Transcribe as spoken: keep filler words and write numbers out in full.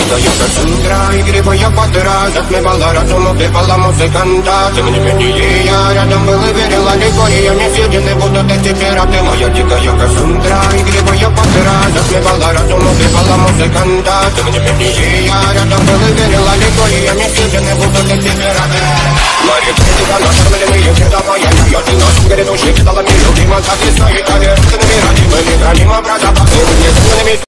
дикая Кассандра, игривая подра, затмевала разум, убивала музыканта. Тем не менее я рядом был и верила легко, ее не съедены будут эти пираты. Моя дикая Кассандра, игривая подра, затмевала разум, убивала музыканта. Тем не менее я рядом был и верила легко, ее не съедены будут эти пираты. Мария, ты накормленные передавая, я ты наш грядущий, кидала мир, любима, так и стоит, а верх, ты набирать, мы не храним образа,